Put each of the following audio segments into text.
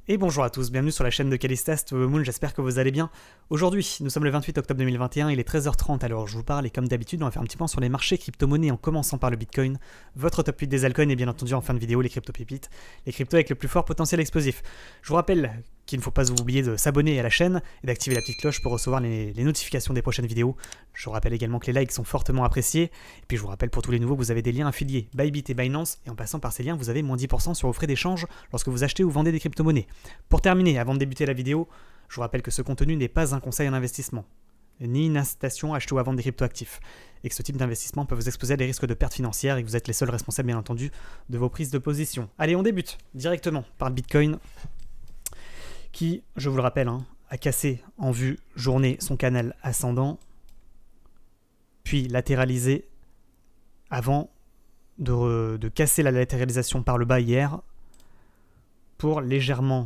Et bonjour à tous, bienvenue sur la chaîne de Calistas to the Moon, j'espère que vous allez bien. Aujourd'hui, nous sommes le 28 octobre 2021, il est 13h30 alors je vous parle et comme d'habitude on va faire un petit point sur les marchés crypto-monnaies en commençant par le Bitcoin, votre top 8 des altcoins et bien entendu en fin de vidéo les crypto-pépites, les cryptos avec le plus fort potentiel explosif. Je vous rappelle qu'il ne faut pas oublier de s'abonner à la chaîne et d'activer la petite cloche pour recevoir les notifications des prochaines vidéos. Je vous rappelle également que les likes sont fortement appréciés. Et puis je vous rappelle pour tous les nouveaux que vous avez des liens affiliés Bybit et Binance. Et en passant par ces liens, vous avez moins 10% sur vos frais d'échange lorsque vous achetez ou vendez des crypto-monnaies. Pour terminer, avant de débuter la vidéo, je vous rappelle que ce contenu n'est pas un conseil en investissement, ni une incitation à acheter ou à vendre des cryptoactifs. Et que ce type d'investissement peut vous exposer à des risques de pertes financières et que vous êtes les seuls responsables bien entendu de vos prises de position. Allez, on débute directement par le Bitcoin, qui, je vous le rappelle, a cassé en vue journée son canal ascendant, puis latéralisé avant de casser la latéralisation par le bas hier, pour légèrement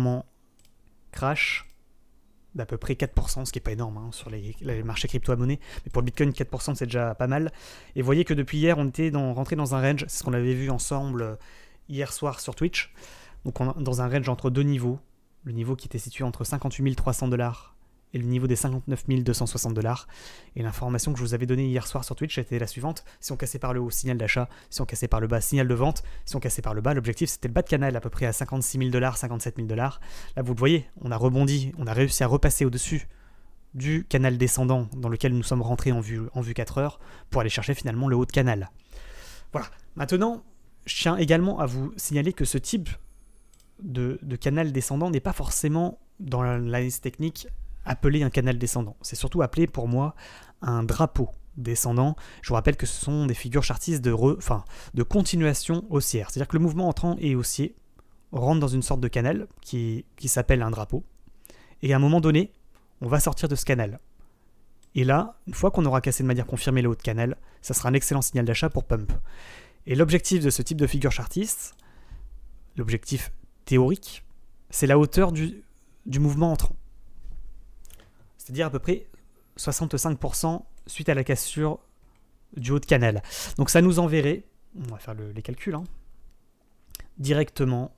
crash d'à peu près 4%, ce qui n'est pas énorme sur les marchés crypto-monnaies, mais pour le Bitcoin, 4% c'est déjà pas mal. Et vous voyez que depuis hier, on était rentré dans un range, c'est ce qu'on avait vu ensemble hier soir sur Twitch, donc dans un range entre deux niveaux. Le niveau qui était situé entre 58 300 $ et le niveau des 59 260 $. Et l'information que je vous avais donnée hier soir sur Twitch était la suivante. Si on cassait par le haut, signal d'achat. Si on cassait par le bas, signal de vente. Si on cassait par le bas, l'objectif c'était le bas de canal à peu près à 56 000 $, 57 000 $. Là, vous le voyez, on a rebondi, on a réussi à repasser au-dessus du canal descendant dans lequel nous sommes rentrés en vue 4 heures pour aller chercher finalement le haut de canal. Voilà. Maintenant, je tiens également à vous signaler que ce type de canal descendant n'est pas forcément dans l'analyse technique appelé un canal descendant. C'est surtout appelé pour moi un drapeau descendant. Je vous rappelle que ce sont des figures chartistes de continuation haussière. C'est-à-dire que le mouvement entrant et haussier rentre dans une sorte de canal qui s'appelle un drapeau. Et à un moment donné, on va sortir de ce canal. Et là, une fois qu'on aura cassé de manière confirmée le haut de canal, ça sera un excellent signal d'achat pour pump. Et l'objectif de ce type de figure chartiste, l'objectif théorique, c'est la hauteur du mouvement entrant. C'est-à-dire à peu près 65% suite à la cassure du haut de canal. Donc ça nous enverrait, on va faire les calculs, directement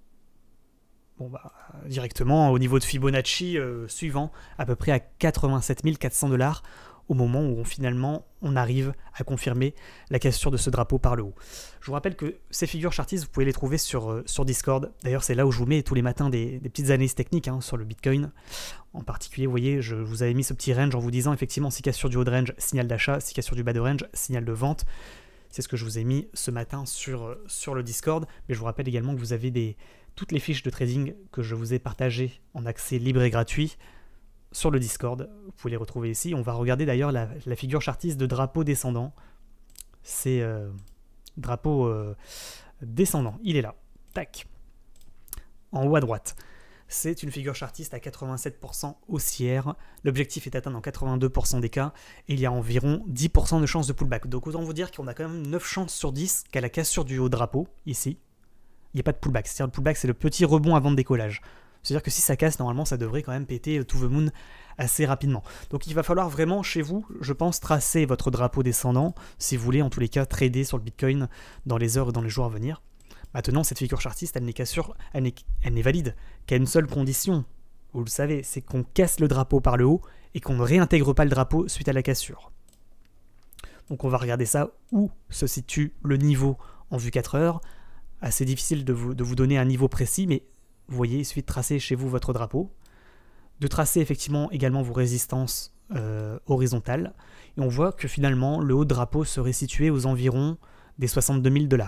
au niveau de Fibonacci suivant, à peu près à 87 400 $ au moment où finalement on arrive à confirmer la cassure de ce drapeau par le haut. Je vous rappelle que ces figures chartistes, vous pouvez les trouver sur Discord. D'ailleurs, c'est là où je vous mets tous les matins des petites analyses techniques sur le Bitcoin. En particulier, vous voyez, je vous avais mis ce petit range en vous disant effectivement si cassure du haut de range, signal d'achat, si cassure du bas de range, signal de vente. C'est ce que je vous ai mis ce matin sur le Discord. Mais je vous rappelle également que vous avez toutes les fiches de trading que je vous ai partagées en accès libre et gratuit sur le Discord, vous pouvez les retrouver ici. On va regarder d'ailleurs la figure chartiste de drapeau descendant. C'est drapeau descendant, il est là. Tac. En haut à droite. C'est une figure chartiste à 87% haussière. L'objectif est atteint dans 82% des cas. Et il y a environ 10% de chances de pullback. Donc autant vous dire qu'on a quand même 9 chances sur 10 qu'à la cassure du haut drapeau, ici, il n'y a pas de pullback. C'est-à-dire le pullback, c'est le petit rebond avant le décollage. C'est-à-dire que si ça casse, normalement, ça devrait quand même péter to the moon assez rapidement. Donc il va falloir vraiment, chez vous, je pense, tracer votre drapeau descendant, si vous voulez, en tous les cas, trader sur le Bitcoin dans les heures et dans les jours à venir. Maintenant, cette figure chartiste, elle n'est valide qu'à une seule condition. Vous le savez, c'est qu'on casse le drapeau par le haut et qu'on ne réintègre pas le drapeau suite à la cassure. Donc on va regarder ça, où se situe le niveau en vue 4 heures. Assez difficile de vous donner un niveau précis, mais vous voyez, il suffit de tracer chez vous votre drapeau, de tracer effectivement également vos résistances horizontales, et on voit que finalement le haut de drapeau serait situé aux environs des 62 000 $.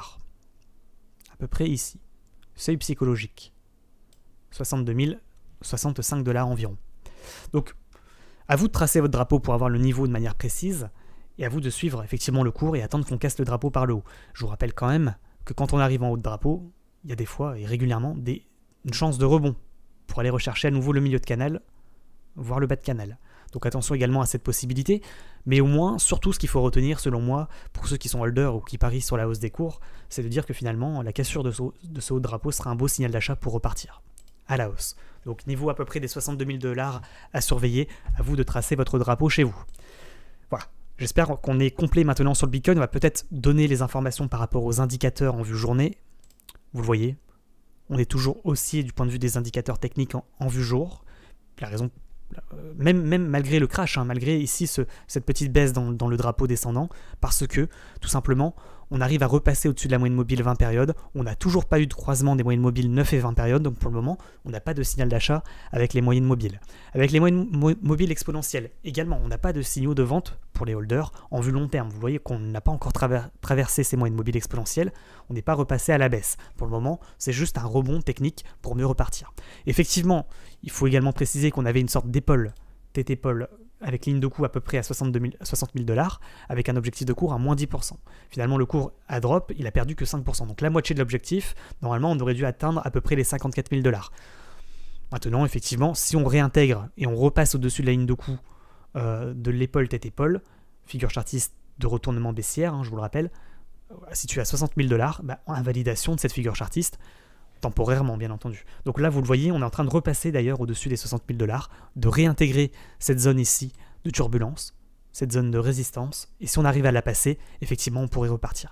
À peu près ici. Seuil psychologique. 62 000, 65 $ environ. Donc, à vous de tracer votre drapeau pour avoir le niveau de manière précise, et à vous de suivre effectivement le cours et attendre qu'on casse le drapeau par le haut. Je vous rappelle quand même que quand on arrive en haut de drapeau, il y a des fois et régulièrement une chance de rebond pour aller rechercher à nouveau le milieu de canal, voire le bas de canal. Donc attention également à cette possibilité, mais au moins, surtout ce qu'il faut retenir selon moi, pour ceux qui sont holders ou qui parient sur la hausse des cours, c'est de dire que finalement la cassure de ce haut drapeau sera un beau signal d'achat pour repartir à la hausse. Donc niveau à peu près des 62 000 $ à surveiller, à vous de tracer votre drapeau chez vous. Voilà. J'espère qu'on est complet maintenant sur le Bitcoin. On va peut-être donner les informations par rapport aux indicateurs en vue journée. Vous le voyez, on est toujours haussier du point de vue des indicateurs techniques en vue jour. La raison, même malgré le crash, malgré ici cette petite baisse dans le drapeau descendant, parce que tout simplement on arrive à repasser au-dessus de la moyenne mobile 20 périodes, on n'a toujours pas eu de croisement des moyennes mobiles 9 et 20 périodes, donc pour le moment on n'a pas de signal d'achat avec les moyennes mobiles. Avec les moyennes mobiles exponentielles également, on n'a pas de signaux de vente pour les holders en vue long terme. Vous voyez qu'on n'a pas encore traversé ces moyennes mobiles exponentielles, on n'est pas repassé à la baisse. Pour le moment, c'est juste un rebond technique pour mieux repartir. Effectivement, il faut également préciser qu'on avait une sorte d'épaule, TT-pole, avec ligne de coût à peu près à 60 000 $, avec un objectif de cours à moins 10%. Finalement, le cours a drop, il a perdu que 5%. Donc la moitié de l'objectif, normalement, on aurait dû atteindre à peu près les 54 000 $. Maintenant, effectivement, si on réintègre et on repasse au-dessus de la ligne de coût de l'épaule TT-pole, figure chartiste de retournement baissière, je vous le rappelle, situé à 60 000 $, invalidation de cette figure chartiste, temporairement bien entendu. Donc là vous le voyez, on est en train de repasser d'ailleurs au-dessus des 60 000 $, de réintégrer cette zone ici de turbulence, cette zone de résistance, et si on arrive à la passer, effectivement on pourrait repartir.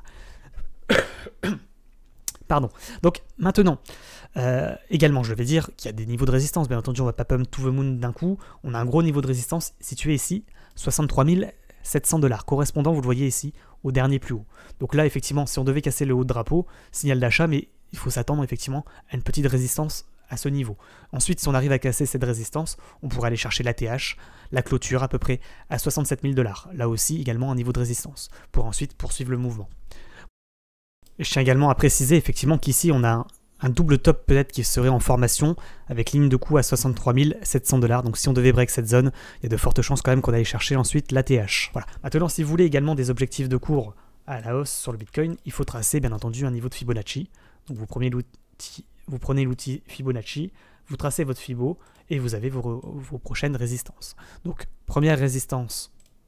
Pardon. Donc maintenant, également je vais dire qu'il y a des niveaux de résistance, bien entendu on va pas pump to the moon d'un coup, on a un gros niveau de résistance situé ici, 63 700 $, correspondant, vous le voyez ici, au dernier plus haut. Donc là effectivement, si on devait casser le haut de drapeau, signal d'achat, mais il faut s'attendre effectivement à une petite résistance à ce niveau. Ensuite, si on arrive à casser cette résistance, on pourrait aller chercher l'ATH, la clôture à peu près à 67 000 $. Là aussi, également un niveau de résistance, pour ensuite poursuivre le mouvement. Et je tiens également à préciser effectivement qu'ici, on a un double top peut-être qui serait en formation, avec ligne de coût à 63 700 $. Donc si on devait break cette zone, il y a de fortes chances quand même qu'on aille chercher ensuite l'ATH. Voilà. Maintenant, si vous voulez également des objectifs de cours à la hausse sur le Bitcoin, il faut tracer bien entendu un niveau de Fibonacci. Donc vous prenez l'outil Fibonacci, vous tracez votre Fibo et vous avez vos prochaines résistances. Donc première résistance,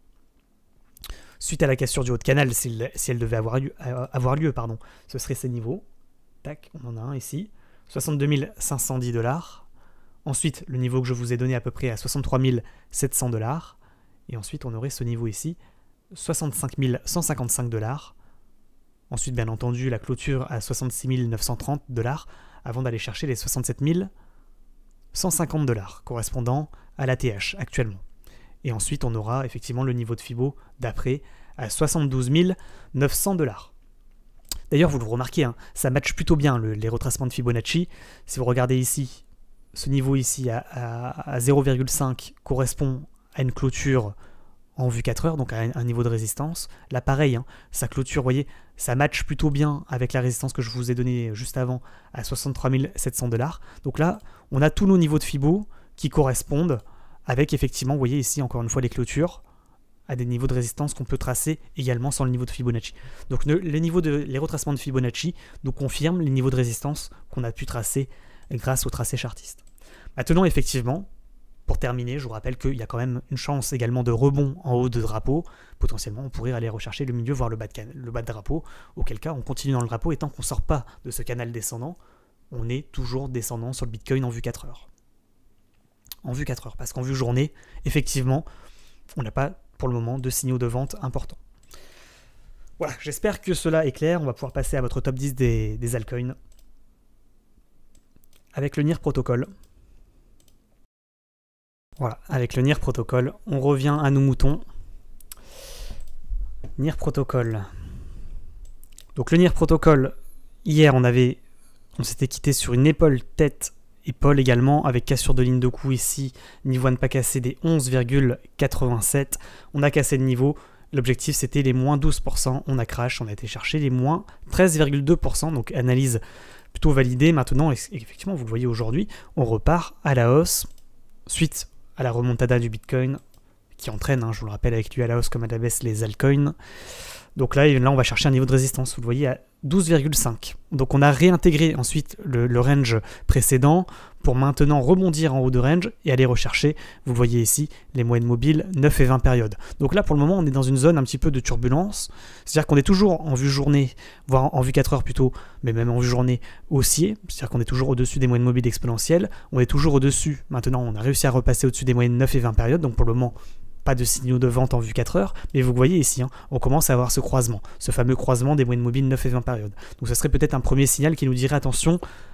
suite à la cassure du haut de canal, si elle devait avoir lieu, ce serait ces niveaux. Tac, on en a un ici, 62 510 $. Ensuite, le niveau que je vous ai donné à peu près à 63 700 $. Et ensuite, on aurait ce niveau ici, 65 155 $. Ensuite, bien entendu, la clôture à 66 930 $, avant d'aller chercher les 67 150 $, correspondant à l'ATH actuellement. Et ensuite, on aura effectivement le niveau de Fibo d'après à 72 900 $. D'ailleurs, vous le remarquez, ça matche plutôt bien les retracements de Fibonacci. Si vous regardez ici, ce niveau ici à 0,5 correspond à une clôture en vue 4 heures, donc à un niveau de résistance. Là, pareil, sa clôture, vous voyez, ça match plutôt bien avec la résistance que je vous ai donnée juste avant à 63 700 $. Donc là, on a tous nos niveaux de Fibo qui correspondent avec, effectivement, vous voyez ici, encore une fois, les clôtures à des niveaux de résistance qu'on peut tracer également sans le niveau de Fibonacci. Donc les retracements de Fibonacci nous confirment les niveaux de résistance qu'on a pu tracer grâce au tracé chartiste. Maintenant, effectivement, pour terminer, je vous rappelle qu'il y a quand même une chance également de rebond en haut de drapeau. Potentiellement, on pourrait aller rechercher le milieu, voire le bas de drapeau, auquel cas on continue dans le drapeau, et tant qu'on ne sort pas de ce canal descendant, on est toujours descendant sur le Bitcoin en vue 4 heures. En vue 4 heures, parce qu'en vue journée, effectivement, on n'a pas pour le moment de signaux de vente importants. Voilà, j'espère que cela est clair. On va pouvoir passer à votre top 10 des altcoins avec le NIR Protocol. Voilà, avec le NIR Protocol, on revient à nos moutons. NIR Protocol. Donc le NIR Protocol, hier on s'était quitté sur une épaule tête épaule également, avec cassure de ligne de cou ici, niveau à ne pas casser des 11,87. On a cassé le niveau, l'objectif c'était les moins 12%, on a crash, on a été chercher les moins 13,2%, donc analyse plutôt validée. Maintenant, effectivement, vous le voyez aujourd'hui, on repart à la hausse, suite à la remontada du Bitcoin, qui entraîne, je vous le rappelle, avec lui à la hausse comme à la baisse les altcoins. Donc là, on va chercher un niveau de résistance, vous le voyez, à 12,5. Donc on a réintégré ensuite le range précédent pour maintenant rebondir en haut de range et aller rechercher, vous le voyez ici, les moyennes mobiles 9 et 20 périodes. Donc là, pour le moment, on est dans une zone un petit peu de turbulence. C'est-à-dire qu'on est toujours en vue journée, voire en vue 4 heures plutôt, mais même en vue journée haussier. C'est-à-dire qu'on est toujours au-dessus des moyennes mobiles exponentielles. On est toujours au-dessus. Maintenant, on a réussi à repasser au-dessus des moyennes 9 et 20 périodes. Donc pour le moment, pas de signaux de vente en vue 4 heures, mais vous voyez ici, on commence à avoir ce croisement, ce fameux croisement des moyennes mobiles 9 et 20 périodes. Donc ça serait peut-être un premier signal qui nous dirait attention,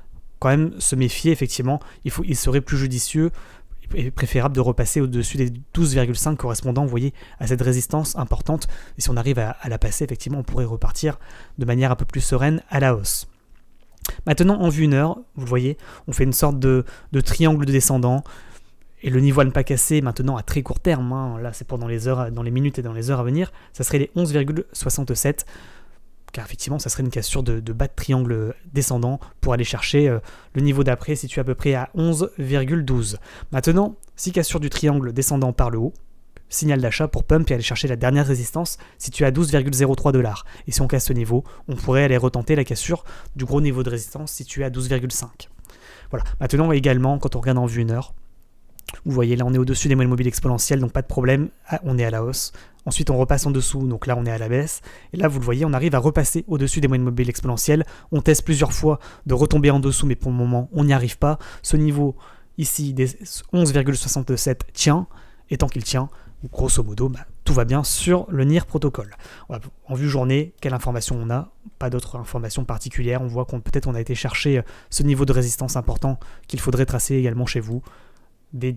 quand même se méfier, effectivement, il serait plus judicieux et préférable de repasser au-dessus des 12,5 correspondant, vous voyez, à cette résistance importante. Et si on arrive à la passer, effectivement, on pourrait repartir de manière un peu plus sereine à la hausse. Maintenant, en vue 1 heure, vous le voyez, on fait une sorte de triangle de descendant. Et le niveau à ne pas casser maintenant à très court terme, hein, là c'est pour dans les minutes et dans les heures à venir, ça serait les 11,67, car effectivement ça serait une cassure de bas de triangle descendant pour aller chercher le niveau d'après situé à peu près à 11,12. Maintenant, si cassure du triangle descendant par le haut, signal d'achat pour pump et aller chercher la dernière résistance située à 12,03 $. Et si on casse ce niveau, on pourrait aller retenter la cassure du gros niveau de résistance situé à 12,5. Voilà. Maintenant également, quand on regarde en vue 1 heure, vous voyez là on est au-dessus des moyennes mobiles exponentielles, donc pas de problème, on est à la hausse. Ensuite on repasse en dessous, donc là on est à la baisse. Et là vous le voyez, on arrive à repasser au-dessus des moyennes mobiles exponentielles. On teste plusieurs fois de retomber en dessous, mais pour le moment on n'y arrive pas. Ce niveau ici des 11,67 tient, et tant qu'il tient, grosso modo, tout va bien sur le NIR protocole. En vue journée, quelle information on a? Pas d'autres informations particulières. On voit qu'on peut-être on a été chercher ce niveau de résistance important qu'il faudrait tracer également chez vous. Des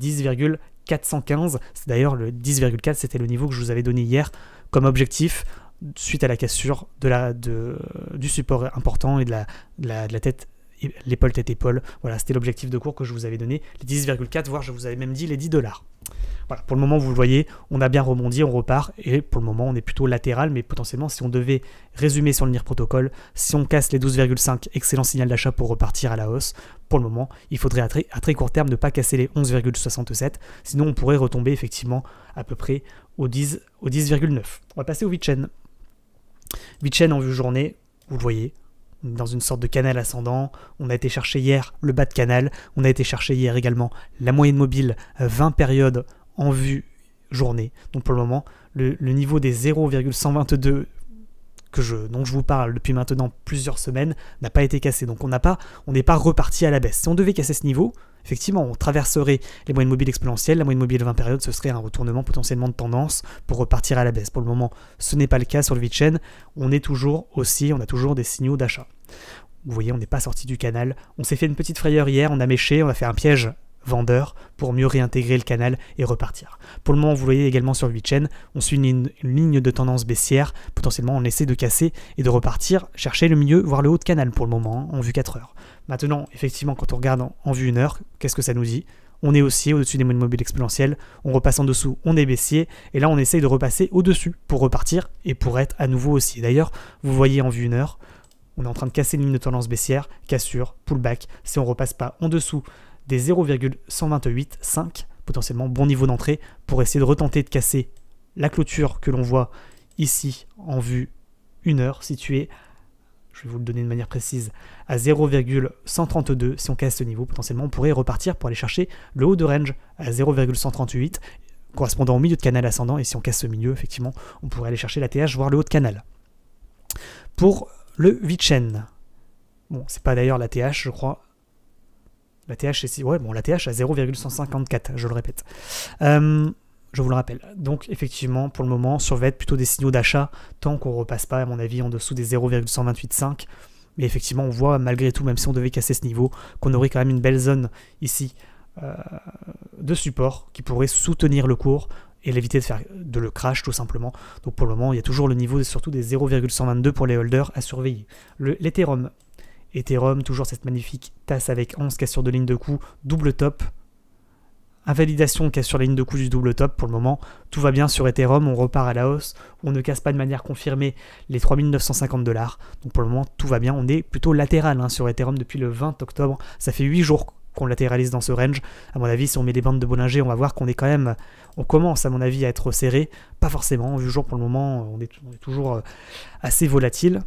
10,415, c'est d'ailleurs le 10,4, c'était le niveau que je vous avais donné hier comme objectif suite à la cassure du support important et de la tête, l'épaule tête-épaule. Voilà, c'était l'objectif de cours que je vous avais donné, les 10,4, voire je vous avais même dit les 10 $. Voilà, pour le moment, vous le voyez, on a bien rebondi, on repart, et pour le moment, on est plutôt latéral, mais potentiellement, si on devait résumer sur le NIR protocole, si on casse les 12,5, excellent signal d'achat pour repartir à la hausse. Pour le moment, il faudrait à très court terme ne pas casser les 11,67, sinon on pourrait retomber effectivement à peu près au 10,9. On va passer au VeChain. VeChain en vue journée, vous le voyez, dans une sorte de canal ascendant. On a été chercher hier le bas de canal, on a été chercher hier également la moyenne mobile 20 périodes en vue journée. Donc pour le moment, le niveau des 0,122 dont je vous parle depuis maintenant plusieurs semaines n'a pas été cassé. Donc on n'est pas reparti à la baisse. Si on devait casser ce niveau, effectivement, on traverserait les moyennes mobiles exponentielles. La moyenne mobile 20 périodes, ce serait un retournement potentiellement de tendance pour repartir à la baisse. Pour le moment, ce n'est pas le cas sur le VeChain. On a toujours des signaux d'achat. Vous voyez, on n'est pas sorti du canal. On s'est fait une petite frayeur hier, on a méché, on a fait un piège vendeur pour mieux réintégrer le canal et repartir. Pour le moment, vous voyez également sur le VeChain, on suit une ligne de tendance baissière. Potentiellement, on essaie de casser et de repartir, chercher le milieu, voire le haut de canal pour le moment, en vue 4 heures. Maintenant, effectivement, quand on regarde en vue 1 heure, qu'est-ce que ça nous dit? On est haussier au-dessus des moyennes mobiles exponentielles, on repasse en dessous, on est baissier, et là on essaye de repasser au-dessus pour repartir et pour être à nouveau haussier. D'ailleurs, vous voyez en vue 1 heure, on est en train de casser une ligne de tendance baissière, cassure, pullback. Si on ne repasse pas en dessous des 0,128,5, potentiellement bon niveau d'entrée, pour essayer de retenter de casser la clôture que l'on voit ici en vue 1 heure, située, je vais vous le donner de manière précise, à 0,132. Si on casse ce niveau, potentiellement on pourrait repartir pour aller chercher le haut de range à 0,138, correspondant au milieu de canal ascendant, et si on casse ce milieu, effectivement, on pourrait aller chercher la TH, voire le haut de canal. Pour le VeChain, bon, c'est pas d'ailleurs la TH, je crois. La TH, c'est la TH à 0,154, je le répète. Je vous le rappelle. Donc, effectivement, pour le moment, surveille plutôt des signaux d'achat, tant qu'on ne repasse pas, à mon avis, en dessous des 0,128,5. Mais effectivement, on voit, malgré tout, même si on devait casser ce niveau, qu'on aurait quand même une belle zone ici de support qui pourrait soutenir le cours et l'éviter de le crash, tout simplement. Donc, pour le moment, il y a toujours le niveau, surtout des 0,122 pour les holders à surveiller. L'Ethereum. Ethereum, toujours cette magnifique tasse avec 11 cassures de ligne de coup, double top. Invalidation cassure la ligne de coup du double top. Pour le moment, tout va bien sur Ethereum, on repart à la hausse. On ne casse pas de manière confirmée les 3950 $. Donc pour le moment, tout va bien. On est plutôt latéral sur Ethereum depuis le 20 octobre. Ça fait 8 jours qu'on latéralise dans ce range. À mon avis, si on met des bandes de Bollinger, on va voir qu'on est quand même... On commence, à mon avis, à être serré. Pas forcément. Vu jour, pour le moment, on est toujours assez volatile.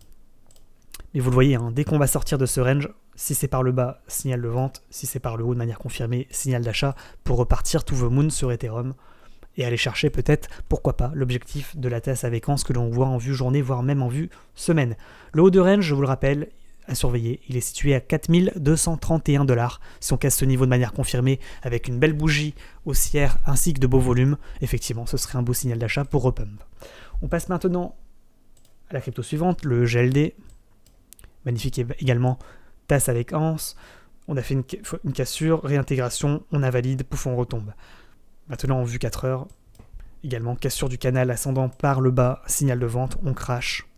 Et vous le voyez, dès qu'on va sortir de ce range, si c'est par le bas, signal de vente, si c'est par le haut de manière confirmée, signal d'achat, pour repartir to the moon sur Ethereum et aller chercher peut-être, pourquoi pas, l'objectif de la tasse avec ce que l'on voit en vue journée, voire même en vue semaine. Le haut de range, je vous le rappelle, à surveiller, il est situé à 4231 $. Si on casse ce niveau de manière confirmée avec une belle bougie haussière ainsi que de beaux volumes, effectivement, ce serait un beau signal d'achat pour repump. On passe maintenant à la crypto suivante, le GLD. Magnifique également, tasse avec anse. On a fait une cassure, réintégration, on invalide, pouf, on retombe. Maintenant, en vue 4 heures, également cassure du canal ascendant par le bas, signal de vente, on crash.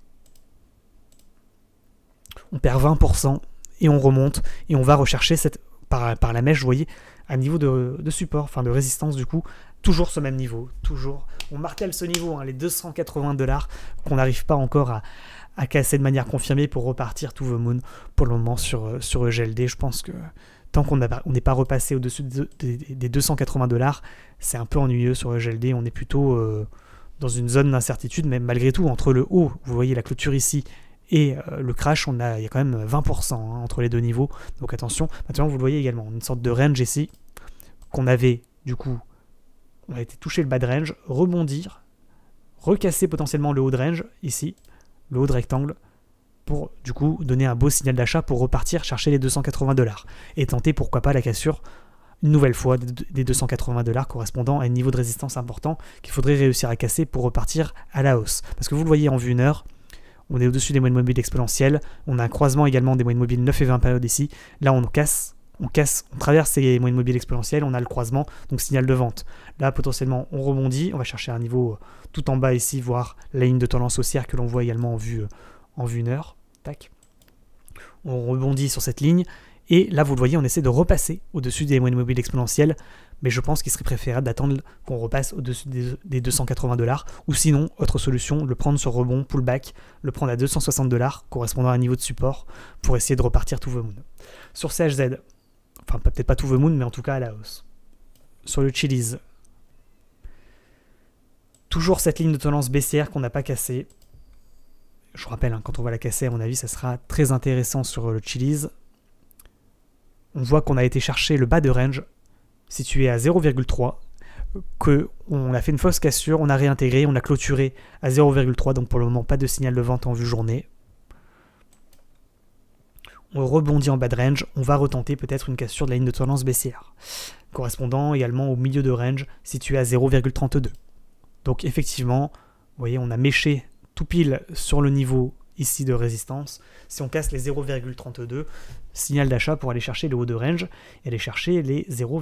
On perd 20% et on remonte et on va rechercher par la mèche, vous voyez, un niveau de support, enfin de résistance du coup, toujours ce même niveau, toujours. On martèle ce niveau, hein, les 280 $ qu'on n'arrive pas encore à casser de manière confirmée pour repartir to the moon pour le moment sur EGLD. Je pense que tant qu'on n'est pas repassé au-dessus des 280 $, c'est un peu ennuyeux sur EGLD. On est plutôt dans une zone d'incertitude, mais malgré tout, entre le haut, vous voyez la clôture ici, et le crash, il y a quand même 20% entre les deux niveaux. Donc attention. Maintenant, vous le voyez également, une sorte de range ici, qu'on avait, du coup, on a été toucher le bas de range, rebondir, recasser potentiellement le haut de range, ici, le haut de rectangle, pour, du coup, donner un beau signal d'achat pour repartir chercher les 280 $. Et tenter, pourquoi pas, la cassure, une nouvelle fois, des 280 $ correspondant à un niveau de résistance important qu'il faudrait réussir à casser pour repartir à la hausse. Parce que vous le voyez en vue 1 heure, on est au-dessus des moyennes mobiles exponentielles, on a un croisement également des moyennes mobiles 9 et 20 périodes ici, là on traverse ces moyennes mobiles exponentielles, on a le croisement, donc signal de vente. Là potentiellement on rebondit, on va chercher un niveau tout en bas ici, voire la ligne de tendance haussière que l'on voit également en vue 1 heure. Tac. On rebondit sur cette ligne, et là vous le voyez, on essaie de repasser au-dessus des moyennes mobiles exponentielles, mais je pense qu'il serait préférable d'attendre qu'on repasse au-dessus des 280 $, ou sinon, autre solution, le prendre sur rebond, pullback, le prendre à 260 $, correspondant à un niveau de support, pour essayer de repartir to the moon. Sur CHZ, enfin peut-être pas to the moon, mais en tout cas à la hausse. Sur le Chiliz, toujours cette ligne de tendance baissière qu'on n'a pas cassée. Je vous rappelle, quand on va la casser, à mon avis, ça sera très intéressant sur le Chiliz. On voit qu'on a été chercher le bas de range, situé à 0,3, qu'on a fait une fausse cassure, on a réintégré, on a clôturé à 0,3, donc pour le moment pas de signal de vente en vue journée. On rebondit en bas de range, on va retenter peut-être une cassure de la ligne de tendance baissière, correspondant également au milieu de range situé à 0,32. Donc effectivement, vous voyez, on a méché tout pile sur le niveau ici de résistance. Si on casse les 0,32, signal d'achat pour aller chercher le haut de range et aller chercher les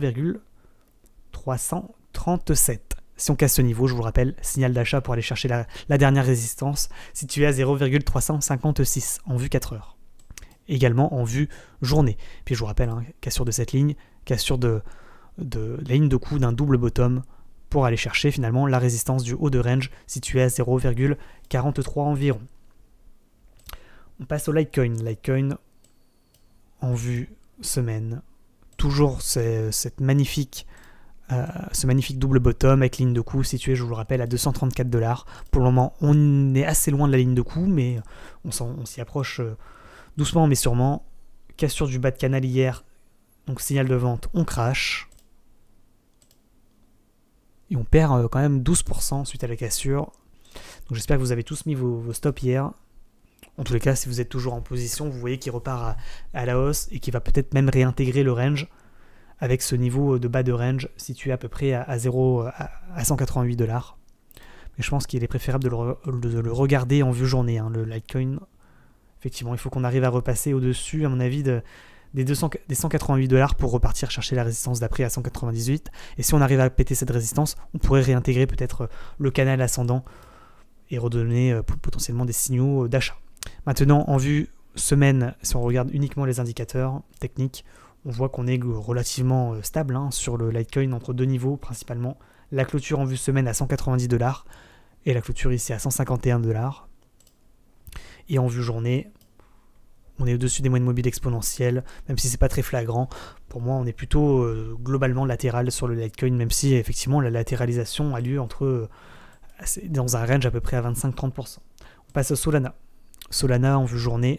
0,337. Si on casse ce niveau, je vous le rappelle, signal d'achat pour aller chercher la dernière résistance située à 0,356 en vue 4 heures. Également en vue journée. Puis je vous rappelle, cassure de cette ligne, cassure de la ligne de coup d'un double bottom pour aller chercher finalement la résistance du haut de range située à 0,43 environ. On passe au Litecoin. Litecoin en vue semaine. Toujours ce magnifique double bottom avec ligne de coup située, je vous le rappelle, à 234 $. Pour le moment, on est assez loin de la ligne de coup, mais on s'y approche doucement mais sûrement. Cassure du bas de canal hier, donc signal de vente, on crash. Et on perd quand même 12% suite à la cassure. Donc j'espère que vous avez tous mis vos stops hier. En tous les cas, si vous êtes toujours en position, vous voyez qu'il repart à la hausse et qu'il va peut-être même réintégrer le range avec ce niveau de bas de range situé à peu près à 188 $. Mais je pense qu'il est préférable de le regarder en vue journée, le Litecoin. Effectivement, il faut qu'on arrive à repasser au-dessus, à mon avis, des 188 $ pour repartir chercher la résistance d'après à 198. Et si on arrive à péter cette résistance, on pourrait réintégrer peut-être le canal ascendant et redonner potentiellement des signaux d'achat. Maintenant, en vue semaine, si on regarde uniquement les indicateurs techniques, on voit qu'on est relativement stable sur le Litecoin entre deux niveaux principalement. La clôture en vue semaine à 190 $ et la clôture ici à 151 $. Et en vue journée, on est au-dessus des moyennes mobiles exponentielles, même si c'est pas très flagrant. Pour moi, on est plutôt globalement latéral sur le Litecoin, même si effectivement la latéralisation a lieu dans un range à peu près à 25-30%. On passe au Solana. Solana en vue journée,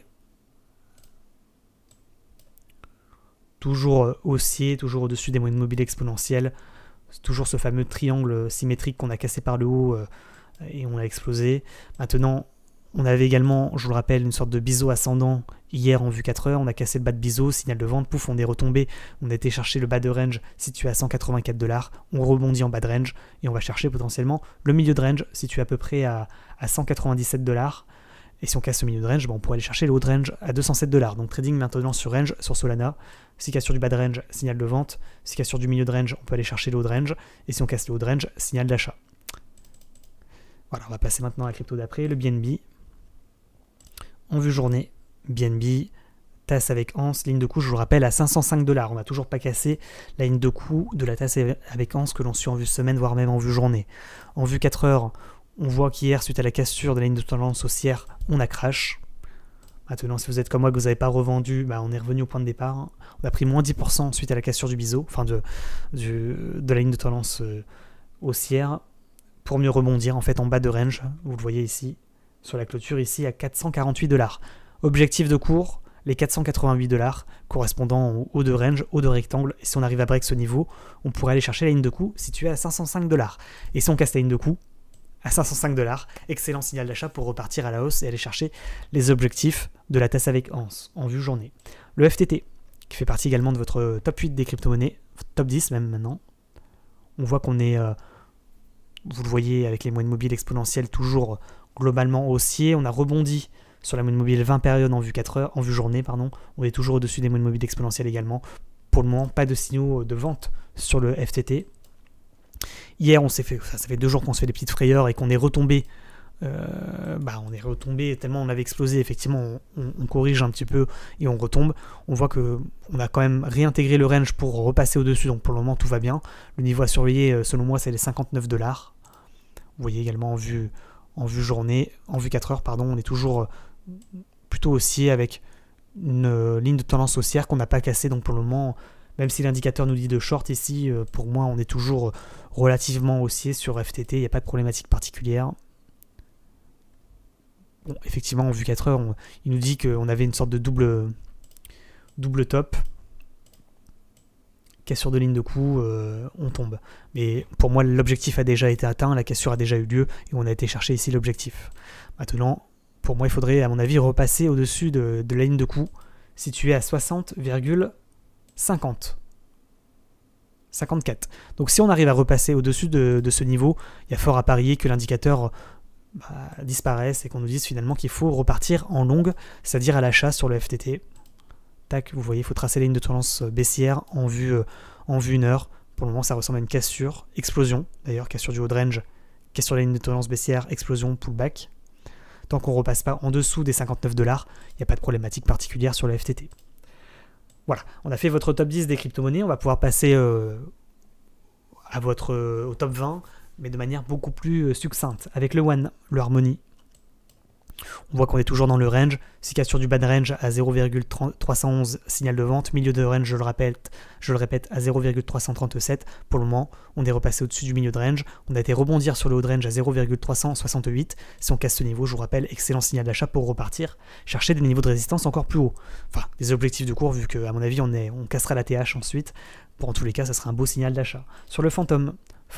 toujours haussier, toujours au-dessus des moyennes mobiles exponentielles, toujours ce fameux triangle symétrique qu'on a cassé par le haut et on a explosé. Maintenant, on avait également, je vous le rappelle, une sorte de biseau ascendant hier en vue 4 heures, on a cassé le bas de biseau, signal de vente, pouf, on est retombé, on a été chercher le bas de range situé à 184 $, on rebondit en bas de range et on va chercher potentiellement le milieu de range situé à peu près à 197 $. Et si on casse le milieu de range, on pourrait aller chercher le haut de range à 207 $. Donc trading maintenant sur range, sur Solana. Si casse sur du bas de range, signal de vente. Si casse sur du milieu de range, on peut aller chercher le haut de range. Et si on casse le haut de range, signal d'achat. Voilà, on va passer maintenant à la crypto d'après, le BNB. En vue journée, BNB, tasse avec anse, ligne de coup, je vous le rappelle, à 505 $. On n'a toujours pas cassé la ligne de coup de la tasse avec anse que l'on suit en vue semaine, voire même en vue journée. En vue 4 heures, on voit qu'hier, suite à la cassure de la ligne de tendance haussière, on a crash. Maintenant, si vous êtes comme moi, que vous n'avez pas revendu, on est revenu au point de départ. On a pris moins 10% suite à la cassure du biseau, enfin de la ligne de tendance haussière, pour mieux rebondir en fait en bas de range. Vous le voyez ici, sur la clôture, ici à 448 $. Objectif de cours, les 488 $, correspondant au haut de range, haut de rectangle. Et si on arrive à break ce niveau, on pourrait aller chercher la ligne de coup située à 505 $. Et si on casse la ligne de coup, à 505 $, excellent signal d'achat pour repartir à la hausse et aller chercher les objectifs de la tasse avec anse en vue journée. Le FTT, qui fait partie également de votre top 8 des crypto-monnaies, top 10 même maintenant. On voit qu'on est, vous le voyez avec les moyennes mobiles exponentielles, toujours globalement haussier. On a rebondi sur la moyenne mobile 20 périodes en vue 4 heures, en vue journée, pardon. On est toujours au-dessus des moyennes mobiles exponentielles également. Pour le moment, pas de signaux de vente sur le FTT. Hier, ça fait 2 jours qu'on se fait des petites frayeurs et qu'on est retombé. On est retombé tellement on avait explosé. Effectivement, on corrige un petit peu et on retombe. On voit que on a quand même réintégré le range pour repasser au-dessus. Donc pour le moment, tout va bien. Le niveau à surveiller, selon moi, c'est les 59 $. Vous voyez également en vue journée, en vue 4 heures, pardon, on est toujours plutôt haussier avec une ligne de tendance haussière qu'on n'a pas cassée. Donc pour le moment, même si l'indicateur nous dit de short ici, pour moi on est toujours relativement haussier sur FTT, il n'y a pas de problématique particulière. Bon, effectivement en vue 4 heures, il nous dit qu'on avait une sorte de double top. Cassure de ligne de coup, on tombe. Mais pour moi l'objectif a déjà été atteint, la cassure a déjà eu lieu et on a été chercher ici l'objectif. Maintenant, pour moi il faudrait à mon avis repasser au-dessus de la ligne de coup située à 60,54. Donc si on arrive à repasser au-dessus de ce niveau, il y a fort à parier que l'indicateur disparaisse et qu'on nous dise finalement qu'il faut repartir en longue, c'est-à-dire à l'achat sur le FTT. Tac, vous voyez, il faut tracer la ligne de tendance baissière en vue 1 heure. Pour le moment, ça ressemble à une cassure, explosion d'ailleurs, cassure du haut de range, cassure la ligne de tendance baissière, explosion, pullback. Tant qu'on ne repasse pas en dessous des 59 $, il n'y a pas de problématique particulière sur le FTT. Voilà, on a fait votre top 10 des crypto-monnaies, on va pouvoir passer au top 20, mais de manière beaucoup plus succincte. Avec le One, le Harmony, on voit qu'on est toujours dans le range. Si cassure du bas de range à 0,311, signal de vente. Milieu de range, je le répète à 0,337. Pour le moment, on est repassé au-dessus du milieu de range. On a été rebondir sur le haut de range à 0,368. Si on casse ce niveau, je vous rappelle, excellent signal d'achat pour repartir, chercher des niveaux de résistance encore plus hauts. Enfin, des objectifs de cours, vu qu'à mon avis, on cassera la TH ensuite. Pour en tous les cas, ça sera un beau signal d'achat. Sur le Phantom,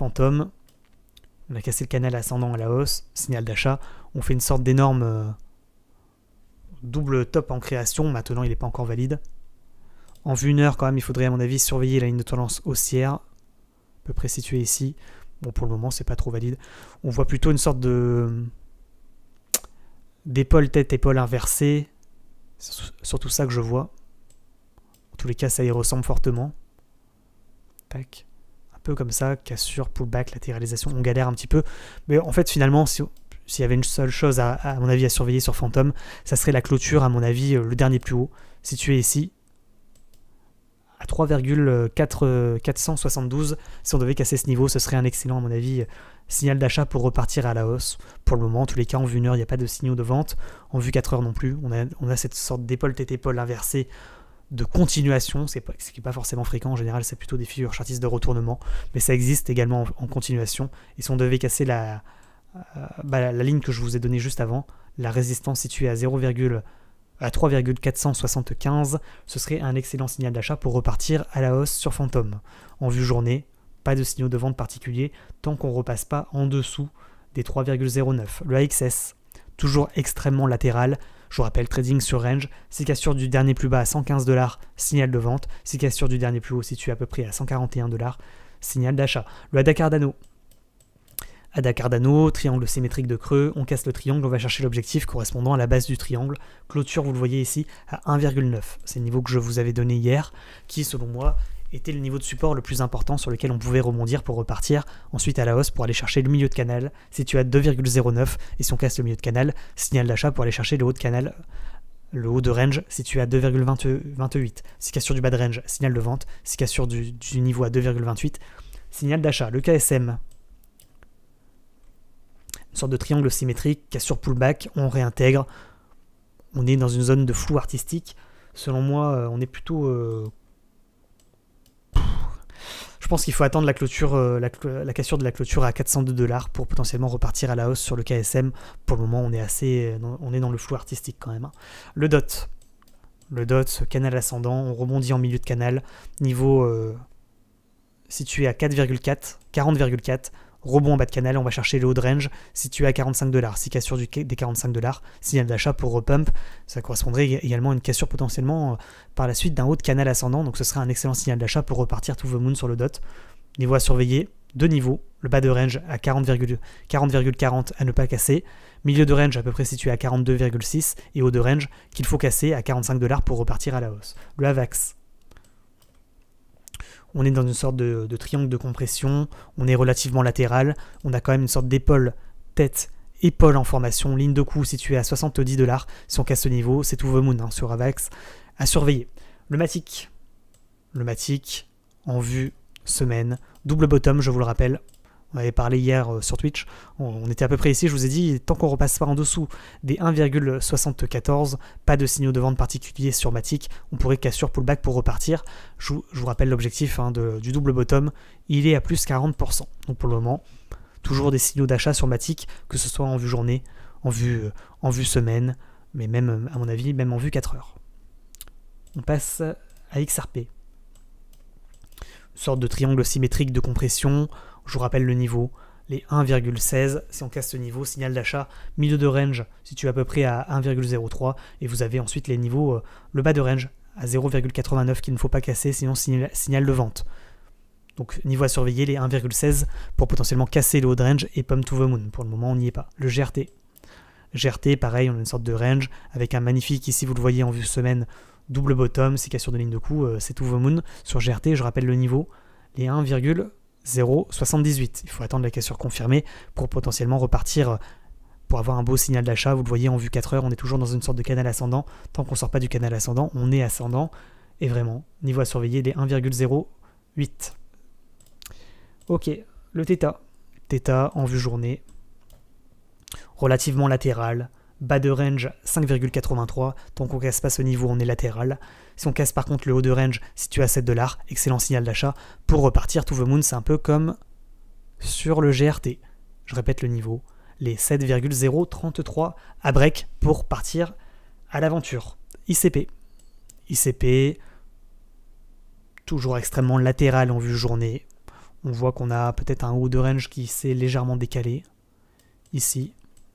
on a cassé le canal ascendant à la hausse, signal d'achat. On fait une sorte d'énorme double top en création. Maintenant, il n'est pas encore valide. En vue 1 heure, quand même, il faudrait, à mon avis, surveiller la ligne de tendance haussière, à peu près située ici. Bon, pour le moment, c'est pas trop valide. On voit plutôt une sorte d'épaule tête-épaule inversée. C'est surtout ça que je vois. En tous les cas, ça y ressemble fortement. Tac. Un peu comme ça, cassure, pullback, latéralisation, on galère un petit peu. Mais en fait, finalement, s'il y avait une seule chose, à mon avis, à surveiller sur Phantom, ça serait la clôture, à mon avis, le dernier plus haut, situé ici, à 3,472. Si on devait casser ce niveau, ce serait un excellent, à mon avis, signal d'achat pour repartir à la hausse. Pour le moment, en tous les cas, en vue 1 heure, il n'y a pas de signaux de vente. En vue 4 heures non plus. On a cette sorte d'épaule tête-épaule inversée de continuation, ce qui n'est pas forcément fréquent. En général, c'est plutôt des figures chartistes de retournement, mais ça existe également en continuation. Et si on devait casser la ligne que je vous ai donnée juste avant, la résistance située à 3,475, ce serait un excellent signal d'achat pour repartir à la hausse sur Phantom. En vue journée, pas de signaux de vente particuliers tant qu'on ne repasse pas en dessous des 3,09. Le AXS, toujours extrêmement latéral. Je vous rappelle, trading sur range, si cassure du dernier plus bas à 115 $, signal de vente. Si cassure du dernier plus haut situé à peu près à 141 $, signal d'achat. Le ADA Cardano. Ada Cardano, triangle symétrique de creux, on casse le triangle, on va chercher l'objectif correspondant à la base du triangle. Clôture, vous le voyez ici, à 1,9. C'est le niveau que je vous avais donné hier, qui selon moi était le niveau de support le plus important sur lequel on pouvait rebondir pour repartir ensuite à la hausse pour aller chercher le milieu de canal situé à 2,09. Et si on casse le milieu de canal, signal d'achat pour aller chercher le haut de canal, le haut de range situé à 2,28. Si cassure du bas de range, signal de vente. Si cassure du niveau à 2,28, signal d'achat. Le KSM, une sorte de triangle symétrique, cassure pullback, on réintègre. On est dans une zone de flou artistique. Selon moi, on est plutôt... Je pense qu'il faut attendre la clôture, la cassure de la clôture à 402 $ pour potentiellement repartir à la hausse sur le KSM. Pour le moment, on est dans le flou artistique quand même. Le DOT, canal ascendant, on rebondit en milieu de canal, niveau situé à 40,4, rebond en bas de canal, on va chercher le haut de range situé à 45 $. Si cassure des 45 $, signal d'achat pour repump, ça correspondrait également à une cassure potentiellement par la suite d'un haut de canal ascendant, donc ce serait un excellent signal d'achat pour repartir to the moon sur le DOT. Niveau à surveiller, deux niveaux, le bas de range à 40,40 à ne pas casser, milieu de range à peu près situé à 42,6 et haut de range qu'il faut casser à 45 $ pour repartir à la hausse. Le AVAX, on est dans une sorte de triangle de compression, on est relativement latéral, on a quand même une sorte d'épaule, tête, épaule en formation, ligne de coup située à 70 $. Si on casse ce niveau, c'est to the moon sur AVAX. À surveiller. Le Matic en vue semaine, double bottom, je vous le rappelle. On avait parlé hier sur Twitch, on était à peu près ici, je vous ai dit, tant qu'on repasse pas en dessous des 1,74, pas de signaux de vente particuliers sur Matic, on pourrait cassure pullback pour repartir. Je vous rappelle l'objectif du double bottom, il est à plus 40%. Donc pour le moment, toujours des signaux d'achat sur Matic, que ce soit en vue journée, en vue semaine, mais même, à mon avis, même en vue 4 heures. On passe à XRP. Une sorte de triangle symétrique de compression. Je vous rappelle le niveau, les 1,16, si on casse ce niveau, signal d'achat, milieu de range situé à peu près à 1,03, et vous avez ensuite les niveaux, le bas de range à 0,89 qu'il ne faut pas casser, sinon signal de vente. Donc niveau à surveiller, les 1,16 pour potentiellement casser le haut de range et pump to the moon. Pour le moment, on n'y est pas. Le GRT, pareil, on a une sorte de range avec un magnifique, ici vous le voyez en vue semaine, double bottom, c'est cassure de ligne de coup, c'est to the moon. Sur GRT, je rappelle le niveau, les 1,078. Il faut attendre la cassure confirmée pour potentiellement repartir pour avoir un beau signal d'achat. Vous le voyez en vue 4 heures, on est toujours dans une sorte de canal ascendant. Tant qu'on ne sort pas du canal ascendant, on est ascendant. Et vraiment, niveau à surveiller, les 1,08. Ok, le Theta. Theta en vue journée. Relativement latéral. Bas de range 5,83. Tant qu'on ne casse pas ce niveau, on est latéral. Si on casse par contre le haut de range situé à 7 $, excellent signal d'achat. Pour repartir, to the moon, c'est un peu comme sur le GRT. Je répète le niveau. Les 7,033 à break pour partir à l'aventure. ICP, toujours extrêmement latéral en vue journée. On voit qu'on a peut-être un haut de range qui s'est légèrement décalé. Ici.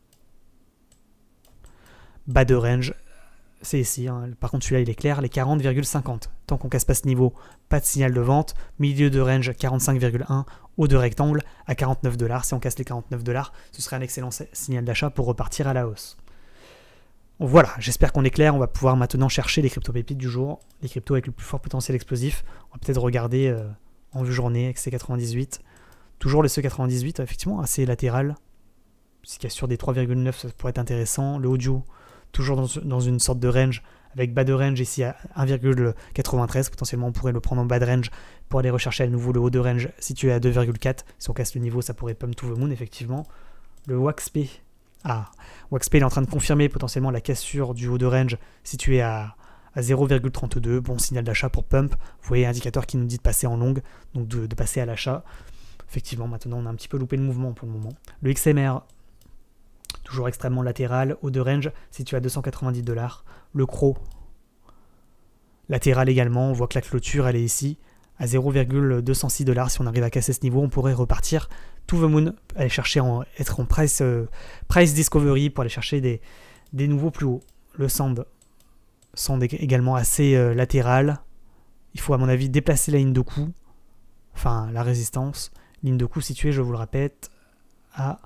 Bas de range, c'est ici. Par contre, celui-là, il est clair, les 40,50. Tant qu'on casse pas ce niveau, pas de signal de vente. Milieu de range, 45,1. Haut de rectangle, à 49 $. Si on casse les 49 $, ce serait un excellent signal d'achat pour repartir à la hausse. Voilà, j'espère qu'on est clair. On va pouvoir maintenant chercher les crypto-pépites du jour. Les cryptos avec le plus fort potentiel explosif. On va peut-être regarder en vue journée avec C98. Toujours les C98, effectivement, assez latéral. Si casse sur des 3,9, ça pourrait être intéressant. Le audio, toujours dans une sorte de range, avec bas de range ici à 1,93. Potentiellement, on pourrait le prendre en bas de range pour aller rechercher à nouveau le haut de range situé à 2,4. Si on casse le niveau, ça pourrait pump to the moon, effectivement. Le WAXP. WAXP, il est en train de confirmer potentiellement la cassure du haut de range situé à 0,32. Bon signal d'achat pour pump. Vous voyez, indicateur qui nous dit de passer en longue, donc de passer à l'achat. Effectivement, maintenant, on a un petit peu loupé le mouvement pour le moment. Le XMR, toujours extrêmement latéral, haut de range situé à 290 $. Le CRO, latéral également, on voit que la clôture elle est ici à 0,206 $. Si on arrive à casser ce niveau, on pourrait repartir to the moon, aller chercher être en price discovery pour aller chercher des nouveaux plus hauts. Le SAND est également assez latéral. Il faut à mon avis déplacer la ligne de coup, enfin la résistance. Ligne de coup située, je vous le répète, à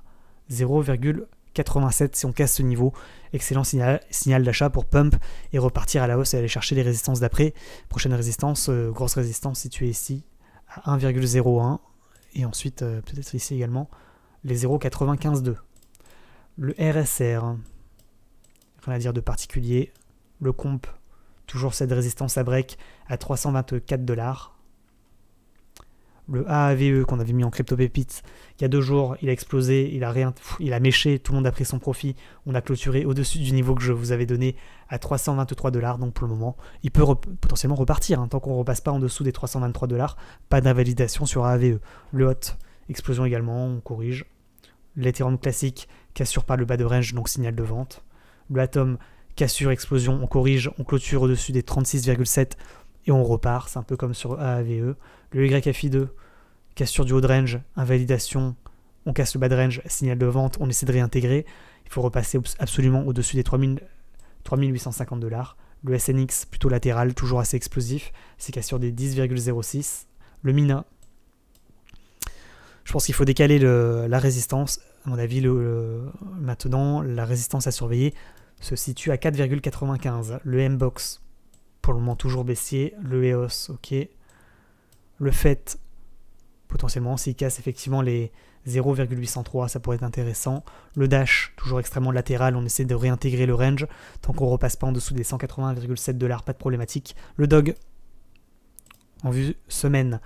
0,87 si on casse ce niveau. Excellent signal d'achat pour pump et repartir à la hausse et aller chercher les résistances d'après. Prochaine résistance, grosse résistance située ici à 1,01 et ensuite peut-être ici également les 0,952. Le RSR, rien à dire de particulier. Le comp, toujours cette résistance à break à 324 $. Le AAVE qu'on avait mis en crypto pépite il y a 2 jours, il a explosé, il a méché, tout le monde a pris son profit. On a clôturé au-dessus du niveau que je vous avais donné à 323 $. Donc pour le moment, il peut potentiellement repartir. Tant qu'on ne repasse pas en dessous des 323 $, pas d'invalidation sur AAVE. Le HOT, explosion également, on corrige. L'Ethereum classique, cassure par le bas de range, donc signal de vente. Le Atom, cassure, explosion, on corrige, on clôture au-dessus des 36,7 et on repart. C'est un peu comme sur AAVE. Le YFI2, cassure du haut de range, invalidation, on casse le bas de range, signal de vente, on essaie de réintégrer. Il faut repasser absolument au-dessus des 3850 $. Le SNX, plutôt latéral, toujours assez explosif, c'est cassure des 10,06. Le MINA, je pense qu'il faut décaler la résistance. À mon avis, maintenant, la résistance à surveiller se situe à 4,95. Le MBOX, pour le moment toujours baissier. Le EOS, ok. Le FET, potentiellement, s'il casse effectivement les 0,803, ça pourrait être intéressant. Le Dash, toujours extrêmement latéral, on essaie de réintégrer le range. Tant qu'on ne repasse pas en dessous des 180,7 $, pas de problématique. Le DOG, en vue semaine.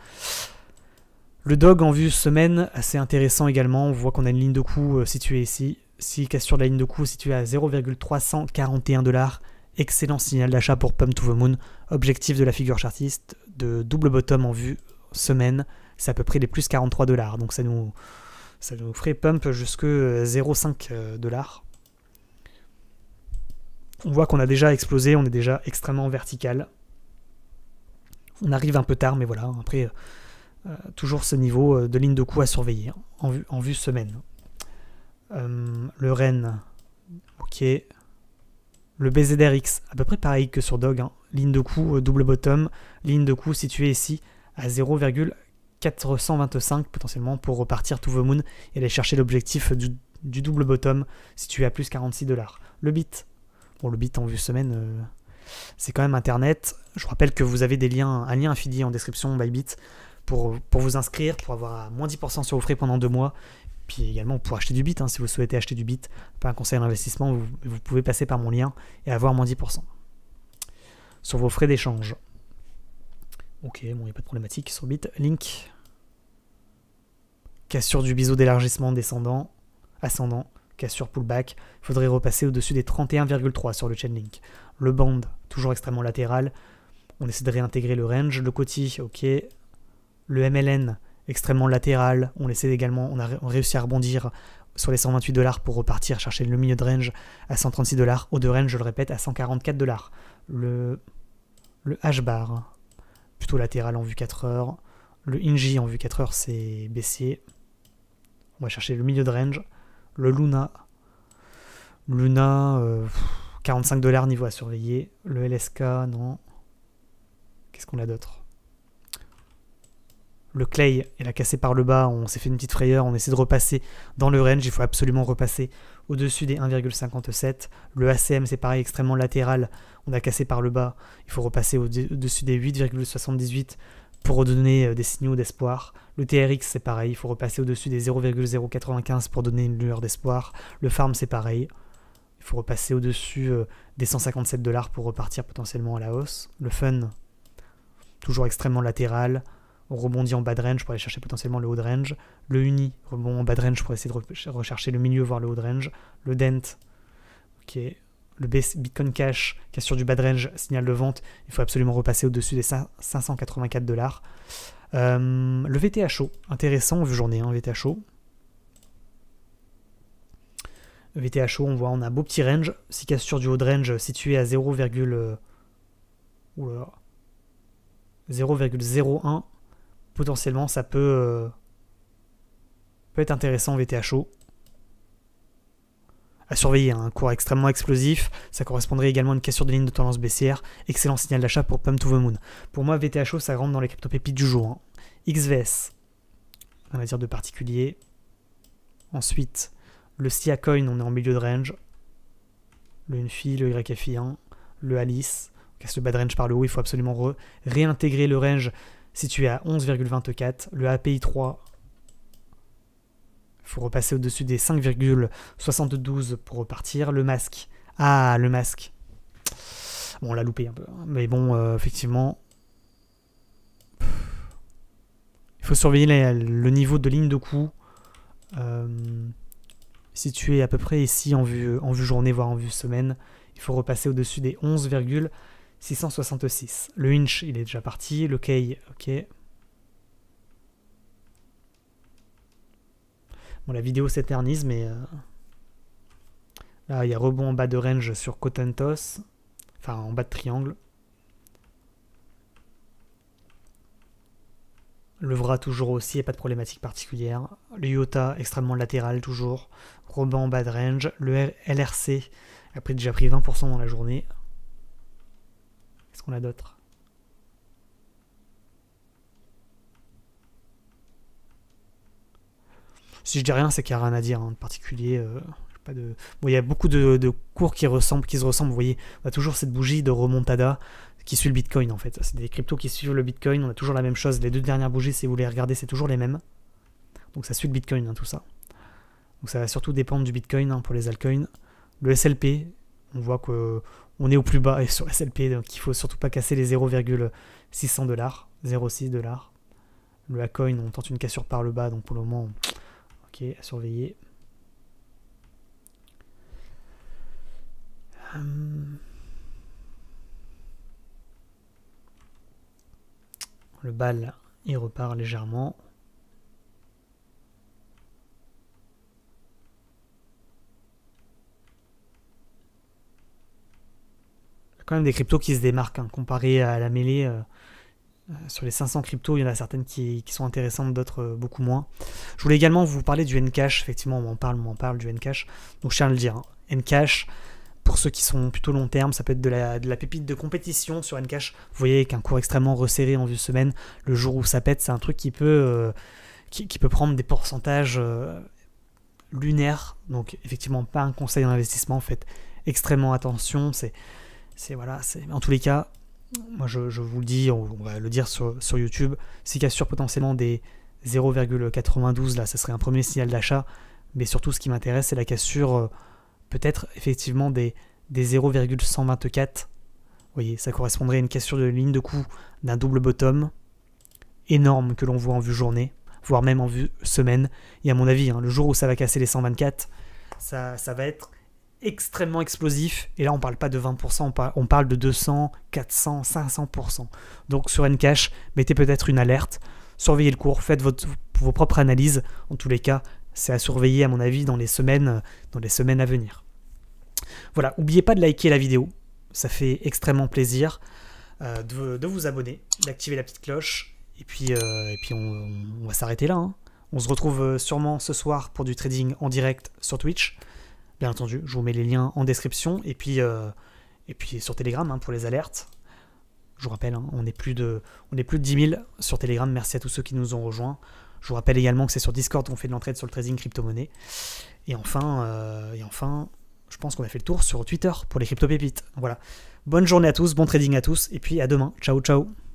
Le DOG en vue semaine, assez intéressant également. On voit qu'on a une ligne de coût située ici. S'il casse sur la ligne de coût située à 0,341 $, excellent signal d'achat pour Pump to the Moon. Objectif de la figure chartiste de double bottom en vue semaine, c'est à peu près les plus 43 $. Donc ça nous ferait pump jusque 0,5 $. On voit qu'on a déjà explosé, on est déjà extrêmement vertical. On arrive un peu tard, mais voilà, après toujours ce niveau de ligne de coût à surveiller en vue semaine. Le REN, ok. Le BZRX, à peu près pareil que sur DOG, ligne de coût double bottom, ligne de coût située ici à 0,425 potentiellement pour repartir to the moon et aller chercher l'objectif du double bottom situé à plus 46 $. Le BIT, bon le BIT en vue semaine, c'est quand même internet. Je vous rappelle que vous avez un lien affilié en description Bybit pour vous inscrire, pour avoir moins 10% sur vos frais pendant 2 mois. Puis également pour acheter du bit, si vous souhaitez acheter du bit, pas un conseil d'investissement, vous pouvez passer par mon lien et avoir moins 10% sur vos frais d'échange. Ok, bon, il n'y a pas de problématique sur bit. Link, cassure du biseau d'élargissement ascendant, cassure pullback, il faudrait repasser au-dessus des 31,3 sur le Chainlink. Le band, toujours extrêmement latéral, on essaie de réintégrer le range. Le Coty, ok. Le MLN, extrêmement latéral, on a réussi à rebondir sur les 128 $ pour repartir chercher le milieu de range à 136 $, haut de range je le répète à 144 $. Le H-bar, plutôt latéral en vue 4 heures. Le Inji en vue 4 heures c'est baissier, on va chercher le milieu de range. Le Luna 45 $ niveau à surveiller. Le LSK non, qu'est-ce qu'on a d'autre? Le Clay, il a cassé par le bas, on s'est fait une petite frayeur, on essaie de repasser dans le range, il faut absolument repasser au-dessus des 1,57. Le ACM, c'est pareil, extrêmement latéral, on a cassé par le bas, il faut repasser au-dessus des 8,78 pour redonner des signaux d'espoir. Le TRX, c'est pareil, il faut repasser au-dessus des 0,095 pour donner une lueur d'espoir. Le Farm, c'est pareil, il faut repasser au-dessus des 157 $ pour repartir potentiellement à la hausse. Le Fun, toujours extrêmement latéral, on rebondit en bas de range pour aller chercher potentiellement le haut de range. Le Uni, rebond en bas de range pour essayer de rechercher le milieu, voire le haut de range. Le Dent, ok. Le Bitcoin Cash, cassure du bas de range, signal de vente. Il faut absolument repasser au-dessus des 584 $. Le VTHO, intéressant, vue journée, VTHO. Le VTHO, on voit, on a un beau petit range. 6 cassures du haut de range situé à 0,01. Potentiellement ça peut être intéressant VTHO à surveiller, un cours extrêmement explosif, ça correspondrait également à une cassure de ligne de tendance baissière, excellent signal d'achat pour Pump to the Moon. Pour moi VTHO ça rentre dans les crypto pépites du jour. XVS, on va dire de particulier, Ensuite, le Sia Coin, on est en milieu de range. Le Unfi, le YFI1, le Alice. On casse le bas de range par le haut. Il faut absolument réintégrer le range situé à 11,24. Le API 3, il faut repasser au-dessus des 5,72 pour repartir. Le masque. Ah, le masque. Bon, on l'a loupé un peu. Mais bon, effectivement, il faut surveiller le niveau de ligne de coup. Situé à peu près ici en vue journée, voire en vue semaine. Il faut repasser au-dessus des 11,666. Le inch, il est déjà parti. Le key, ok. Bon, la vidéo s'éternise, mais là, il y a rebond en bas de range sur Cotentos. Enfin, en bas de triangle. Le Vra toujours aussi, et pas de problématique particulière. Le Iota extrêmement latéral toujours. Rebond en bas de range. Le LRC a déjà pris 20% dans la journée. Qu'est-ce qu'on a d'autre? Si je dis rien, c'est qu'il n'y a rien à dire de particulier. Pas de... Bon, il y a beaucoup de cours qui se ressemblent. Vous voyez, on a toujours cette bougie de remontada qui suit le Bitcoin en fait. C'est des cryptos qui suivent le Bitcoin. On a toujours la même chose. Les deux dernières bougies, si vous les regardez, c'est toujours les mêmes. Donc ça suit le Bitcoin, tout ça. Donc ça va surtout dépendre du Bitcoin pour les altcoins. Le SLP, on voit qu'on est au plus bas et sur SLP, donc il faut surtout pas casser les 0,600 $, 0,6 $. Le Acoin, on tente une cassure par le bas, donc pour le moment, ok, à surveiller. Le BAL, il repart légèrement. Il y a quand même des cryptos qui se démarquent, comparé à la mêlée. Sur les 500 cryptos, il y en a certaines qui sont intéressantes, d'autres beaucoup moins. Je voulais également vous parler du Ncash. Effectivement, on m'en parle du Ncash. Donc je tiens à le dire. Ncash, pour ceux qui sont plutôt long terme, ça peut être de la pépite de compétition sur Ncash. Vous voyez, avec un cours extrêmement resserré en vue semaine, le jour où ça pète, c'est un truc qui peut prendre des pourcentages lunaires. Donc effectivement, pas un conseil d'investissement. Faites extrêmement attention. En tous les cas, moi je vous le dis, on va le dire sur YouTube, si cassure potentiellement des 0,92, là, ça serait un premier signal d'achat. Mais surtout, ce qui m'intéresse, c'est la cassure peut-être effectivement des 0,124. Vous voyez, ça correspondrait à une cassure de ligne de coup d'un double bottom énorme que l'on voit en vue journée, voire même en vue semaine. Et à mon avis, le jour où ça va casser les 124, ça va être extrêmement explosif. Et là, on parle pas de 20%, on parle de 200, 400, 500%. Donc sur Ncash, mettez peut-être une alerte, surveillez le cours, faites vos propres analyses. En tous les cas, c'est à surveiller à mon avis dans les semaines à venir. Voilà, n'oubliez pas de liker la vidéo, ça fait extrêmement plaisir, de vous abonner, d'activer la petite cloche, et puis on va s'arrêter là. On se retrouve sûrement ce soir pour du trading en direct sur Twitch. Bien entendu, je vous mets les liens en description, et puis sur Telegram pour les alertes. Je vous rappelle, on est plus de 10 000 sur Telegram, merci à tous ceux qui nous ont rejoints. Je vous rappelle également que c'est sur Discord qu'on fait de l'entraide sur le trading crypto-monnaie. Et enfin, je pense qu'on a fait le tour sur Twitter pour les crypto-pépites. Voilà. Bonne journée à tous, bon trading à tous, et puis à demain. Ciao, ciao.